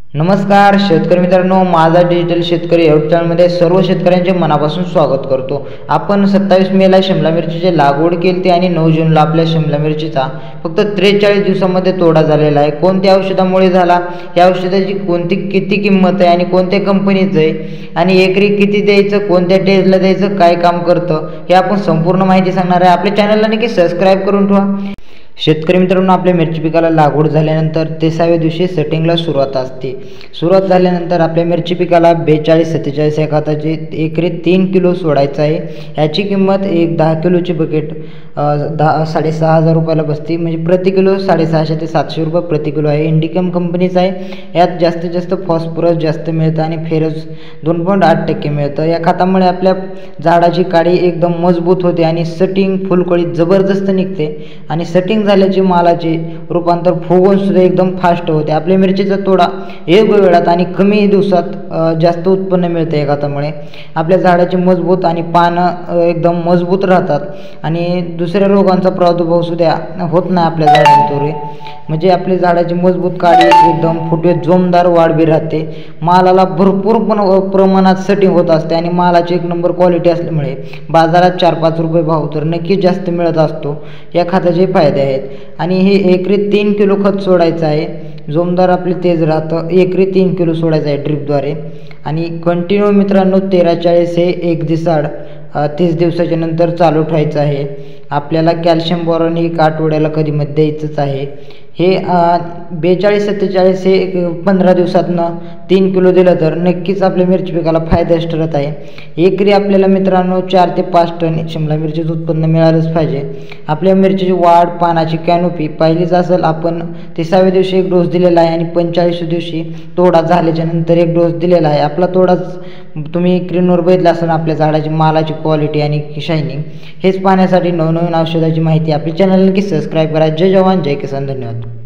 नमस्कार शेतकरी मित्रांनो, माझा डिजिटल शेतकरी यूट्यूब चॅनलमध्ये सर्व शेतकऱ्यांचे मनापासून स्वागत करतो। आपण 27 मेला शिमला मिरचीची लागवड केली आणि 9 जूनला आपल्या शिमला मिरचीचा फक्त 43 दिवसांमध्ये तोडा झालेला आहे। कोणत्या औषधामुळे झाला, या औषधाची किती किंमत आहे आणि कोणत्या कंपनीचं आहे आणि एकरी किती द्यायचं, कोणत्या टेजला द्यायचं, काय काम करतं, हे आपण संपूर्ण माहिती सांगणार आहे। आपल्या चॅनलला नक्की सबस्क्राईब करून ठेवा। शेतकरी मित्रांनो, आपल्या मिरची पिकाला लागवड झाल्यानंतर 30व्या दिवशी सेटिंगला सुरुवात असते। सुरुवात झाल्यानंतर आपल्या मिरची पिकाला 42-47 या खताची एकरी 3 किलो सोडायचं आहे। याची किंमत एक 10 किलोची बकेट 6,500 रुपयाला बसते, म्हणजे प्रति किलो 650 ते 700 रुपये प्रति किलो आहे। इंडिकम कंपनीचा आहे। यात जास्तीत जास्त फॉस्फरस जास्त मिळतं आणि फेरस 2.8% मिळतं। या खतामुळे आपल्या झाडाची काडी एकदम मजबूत होते आणि सटिंग फुलकळी जबरदस्त निघते आणि सटिंग झाल्याची मालाचे रूपांतर फुगवून सुद्धा एकदम फास्ट होते। आपल्या मिरचीचा तोडा योग्य वेळात आणि कमी दिवसात जास्त उत्पन्न मिळते। या खतामुळे आपल्या झाडाची मजबूत आणि पानं एकदम मजबूत राहतात आणि दुसऱ्या रोगांचा प्रादुर्भाव सुद्धा होत नाही आपल्या झाडांवर, म्हणजे आपल्या झाडाची मजबूत काडी एकदम फुटवे जोमदार वाढ बी राहते। मालाला भरपूर प्रमाणात सटिंग होत असते आणि मालाची एक नंबर क्वालिटी असल्यामुळे बाजारात 4-5 रुपये भाव तर नक्कीच जास्त मिळत असतो। या खताचे फायदे आहेत आणि हे एकरी 3 किलो खत सोडायचं आहे। जोमदार आपले तेज राहतं, एकरी 3 किलो सोडायचं आहे ड्रिपद्वारे आणि कंटिन्यू मित्रांनो 13-40 हे एक दिवसाआड 30 दिवसाच्या नंतर चालू ठेवायचं आहे। आपल्याला कॅल्शियम बोरॉन एक आठवड्याला कधी मध्ये द्यायचंच आहे। हे 42-47 हे 15 दिवसातनं 3 किलो दिलं तर नक्कीच आपल्या मिरची पिकाला फायद्याच ठरत आहे। एकरी आपल्याला मित्रांनो 4 ते 5 टन शिमला मिरचीचं उत्पन्न मिळालंच पाहिजे। आपल्या मिरचीची वाढ, पानाची कॅनोपी पाहिलीच असेल आपण। 30व्या दिवशी एक डोस दिलेला आहे आणि 45व्या दिवशी तोडा झाल्याच्या नंतर एक डोस दिलेला आहे। आपला तोडाच तुम्ही स्क्रीनवर बघितला असेल। आपल्या झाडाची मालाची क्वालिटी आणि शायनिंग हेच पाहण्यासाठी नवनवीन औषधाची माहिती आपल्या चॅनलला नक्की सबस्क्राईब करा। जय जवान जय किसान, धन्यवाद।